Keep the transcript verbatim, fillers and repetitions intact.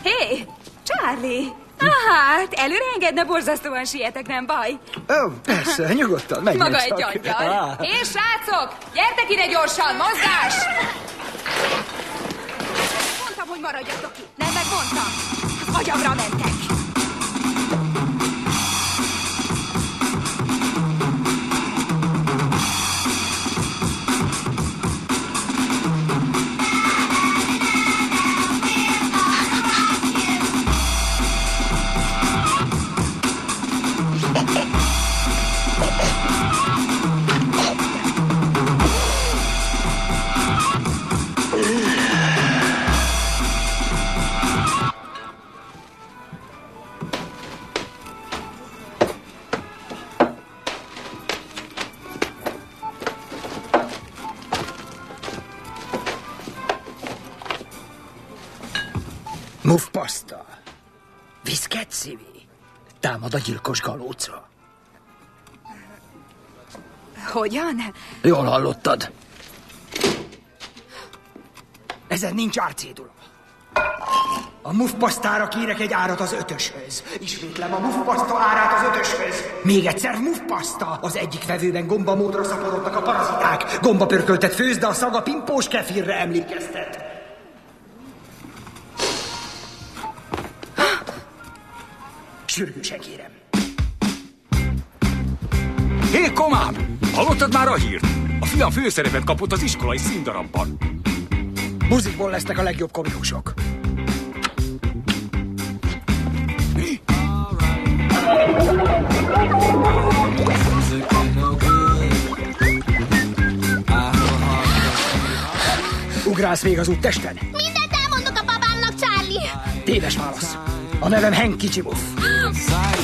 Hé, Charlie! Hát, előre engedne, borzasztóan sietek, nem baj? Ó, persze, nyugodtan, menj Maga csak. egy angyal. És srácok, gyertek ide gyorsan, mozgás! Mondtam, hogy maradjatok itt, nem megmondtam? Agyamra mentek. Muffpaszta. Viszketszivi. Támad a gyilkos galóca. Hogyan? Jól hallottad. Ezen nincs árcédula. A muffpasztára kérek egy árat az ötöshöz. Ismétlem, a muffpaszta árát az ötöshöz. Még egyszer, muffpaszta. Az egyik vevőben gombamódra szaporodtak a paraziták. Gombapörköltet főz, de a szaga pimpós kefirre emlékeztet. Sürgősen kérem. Hé, komám! Hallottad már a hírt? A fiam főszerepet kapott az iskolai színdarabban. Muzikból lesznek a legjobb komikusok. Mi? Ugrálsz még az úttesten? Mindent elmondok a babámnak, Charlie! Téves válasz. A nevem Hank Kicsi Muff.